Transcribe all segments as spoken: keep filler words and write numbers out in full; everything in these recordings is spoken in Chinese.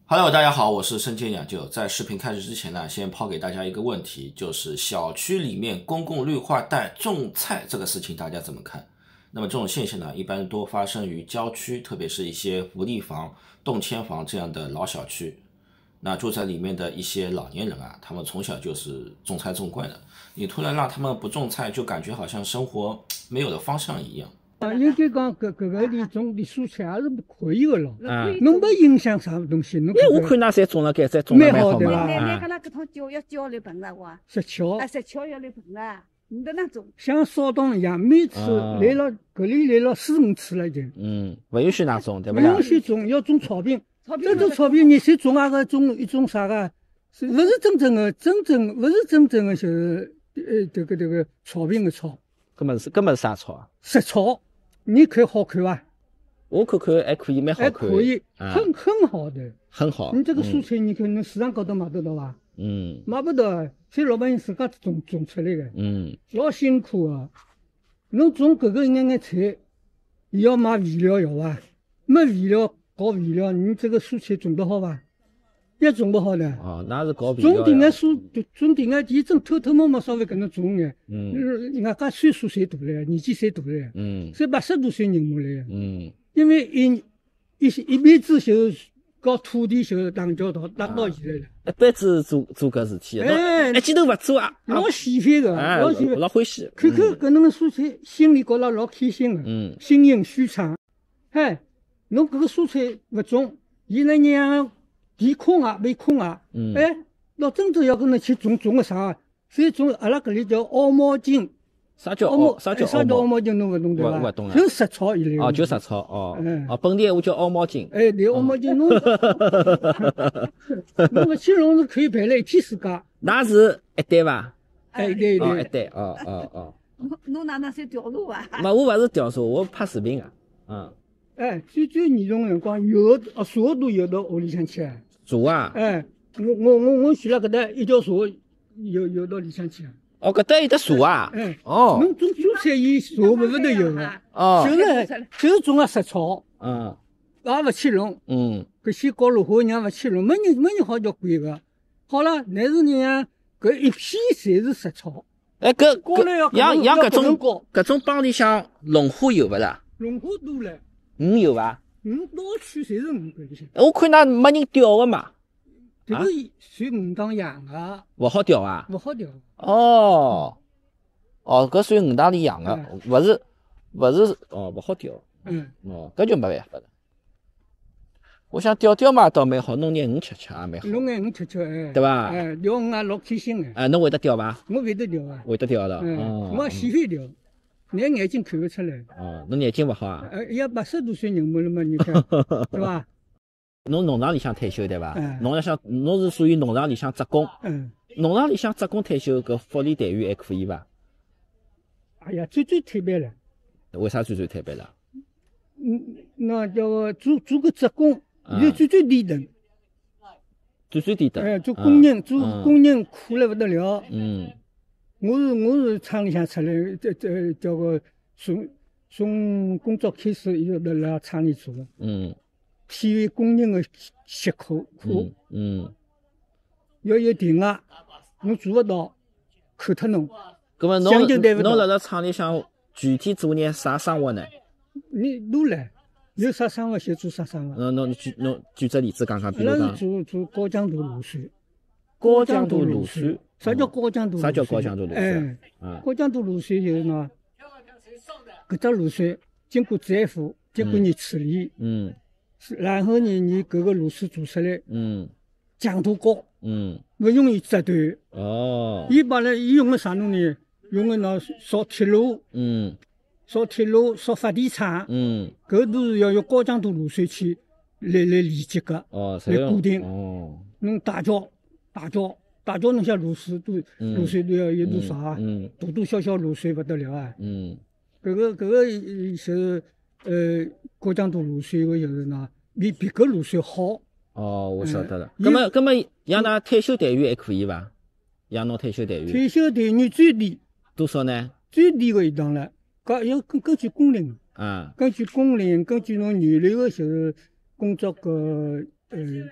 Hello，大家好，我是生煎养就。在视频开始之前呢，先抛给大家一个问题，就是小区里面公共绿化带种菜这个事情，大家怎么看？那么这种现象呢，一般多发生于郊区，特别是一些福利房、动迁房这样的老小区。那住在里面的一些老年人啊，他们从小就是种菜种惯的，你突然让他们不种菜，就感觉好像生活没有了方向一样。 啊，应该讲搿搿个里种的蔬菜也是可以的咯， 啊， 侬没影响啥东西，侬哎，我看㑚侪种了，该侪种了蛮好嘛。 奶奶啊搿拉搿趟叫要叫来盆了哇， 石桥啊，石桥要来盆了，你在那种像扫荡一样，每次啊来了搿里来了四五次了已经。 嗯，勿允许㑚种，对不勿啦允？许种，要种草坪。 草坪这种草坪，你谁种啊个种一种啥个？是勿是真正的真正勿是真正的就是呃这个这个草坪的草， 搿么是搿么是啥草啊？ 石草，你看好看伐？ 我看看还可以，蛮好还看。 可以， 啊， 很很好的。 很好。 你这个蔬菜，你看侬市场高头买得到伐？ 嗯买不到，所以老百姓自家种种出来的。 嗯老辛苦啊！侬种搿个眼眼菜，也要买肥料要伐？没肥料搞肥料，你这个蔬菜种得好伐？也种不好的。 哦，那是搞肥料种点眼呀。 蔬，种点眼地种偷偷摸摸稍微搿能种眼。 嗯人家家岁数侪大了，年纪侪大了， 嗯侪八十多岁人马来。 嗯因为一一一辈子就是搞土地就是打交道，打到现在了。 一辈子做做搿事体，侬哎一记头勿做啊？ 老喜欢个， 哎， 老喜欢。 老欢喜。 看看搿能个蔬菜，心里觉着老开心个。 嗯心盈虚长。哎，侬搿个蔬菜勿种，伊来让地空啊，被空啊。 嗯哎，老真正要跟侬去种种个啥？所以种阿拉搿里叫凹毛茎。 啥叫凹毛凹？啥叫哎啥叫凹毛？ 毛茎？侬勿懂对伐？ 我我懂了就食草一类的。 哦，就杂草哦嗯哦，本地闲话叫凹毛茎。 哎，对，凹毛茎侬，侬个金龙是可以陪了一天自家。 㑚是一对伐？ 哎，对哦，一对。 对，哦哦哦。 侬侬哪能才调路啊？ 没，我勿是调查，我拍视频啊。嗯， 哎，最最严重个辰光，有的哦，蛇都有到屋里向去啊。 查啊。 哎，我我我我选了搿搭一条蛇，有有到里向去啊。 哦，搿搭有得查啊。 哎， 哦侬种蔬菜伊蛇勿是都有个， 哦。 就是就是种个食草， 嗯也勿去弄。 嗯搿些搞绿化让勿去弄，没人没人好叫管个。好了，但是呢，搿一片侪是食草。 哎，搿高头要搿像像搿搿能种高搿种帮里向龙虾有勿啦？ 龙虾多了， 鱼有伐？ 鱼到处侪是鱼搿里向。 我看㑚没人钓个嘛， 这个啊算鱼塘养个， 勿好钓啊。 勿好钓。 哦哦，搿算鱼塘里养个嗯， 勿是勿是哦，勿好钓。 嗯， 哦，搿就没办法了。我想钓钓嘛，倒蛮好，弄眼鱼吃吃也蛮好， 弄眼鱼吃吃，哎， 对伐？ 哎，钓鱼也老开心个， 啊，侬会得钓伐？ 我会得钓啊。 会得钓的。 嗯， 哦我也喜欢钓，你眼睛看勿出来。 哦，侬眼睛勿好啊？ 呃，也八十多岁人马了嘛，你看，对伐？ 侬农场里向退休对伐嗯？ 农场里向侬是属于农场里向职工， 嗯， 农场里向职工退休搿福利待遇还可以伐？ 哎呀，最最特别了。 为啥最最退别了？ 嗯，那叫个做做个职工， 嗯现在最最低等。 最最低等。 哎，做工人，做嗯工人苦了勿得了。 嗯我是我是厂里向出来，这这叫个从从工作开始一直辣辣厂里做的， 嗯体会工人的辛苦苦嗯，嗯。 要有定额，侬做勿到，扣脱侬。 葛末侬将就对勿到侬辣辣厂里向具体做眼啥生活呢？ 你多来，有啥生活就做啥生活。 侬侬举侬举只例子讲讲，比阿拉如讲是做做高江大卤水。 高江大卤水。 啥叫高江大卤水？ 啥叫高江大卤水哎， 啊高江大卤水就是喏，搿只卤水经过宰腐，经过你处理， 嗯是然后呢，你搿个卤水做出来嗯强度高， 嗯。 勿容易折断。 哦。 伊把来伊用个啥弄呢？用个喏烧铁路、 嗯烧铁路、烧发电厂， 嗯。 搿都是要用高强度卤水去来来连接个。 哦，侪用来固定哦。 侬大桥、大桥、大桥，侬像卤水都嗯卤水都要有多少啊？ 嗯大大小小卤水勿得了啊！ 嗯搿个搿个呃是呃高强度卤水个就是喏，比别个卤水好。 哦，我晓得了。 嗯葛么葛么，让㑚退休待遇还可以伐？让侬退休待遇退休待遇最低多少呢？ 最低个一档了，搿要根根据工龄， 啊根据工龄，根据侬原来个就是工作个呃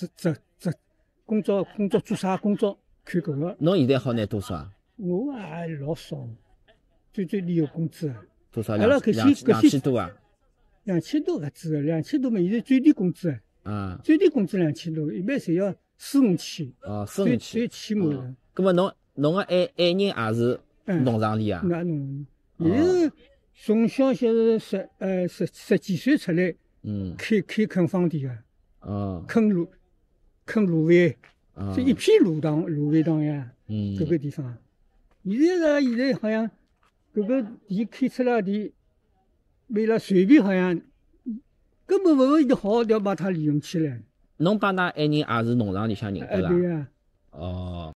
这这这工作工作做啥工作看搿个。 侬现在好拿多少啊？ 我也老少，最最低个工资啊， 多少？ 阿拉两两搿些搿些两千多啊？ 两千多勿止个，两千多嘛，现在最低工资啊， 啊， 最低工资两千多，一般侪要四五千， 哦，四最五千最。起码哦的。 咁么侬侬个爱爱人也是嗯农场里啊？ 那侬， 哦伊是从小就是十呃十十几岁出来嗯， 开开垦荒地个， 哦， 垦芦垦芦苇， 哦是一片芦塘芦苇塘呀， 嗯， 搿个地方。现在呢，现在好像搿个地开出来地，为了随便好像根本勿会得好好地把它利用起来。 侬帮㑚爱人也是农场里向认哎， 得对呀、 哦。